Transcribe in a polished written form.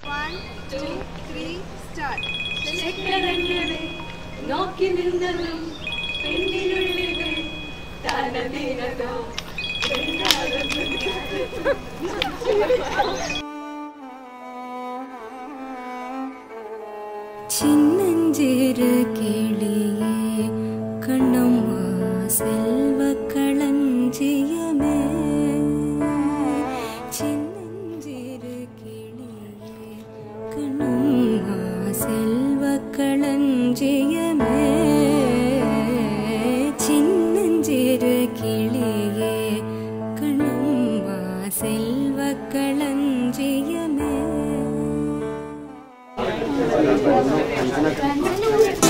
1, 2, 3, start. ചെക്കരങ്ങളെ നോക്കി നിന്നതും പെണ്ണിനുള്ളിലെ താനതീനതോ சின்னஞ்சிறு கிளியே கண்ணம்மா செல்வ களஞ்சியமே சின்னஞ்சிறு கிளியே கண்ணம்மா செல்வ களஞ்சியமே சின்னஞ்சிறு கிளியே கண்ணம்மா செல்வ களஞ்சியமே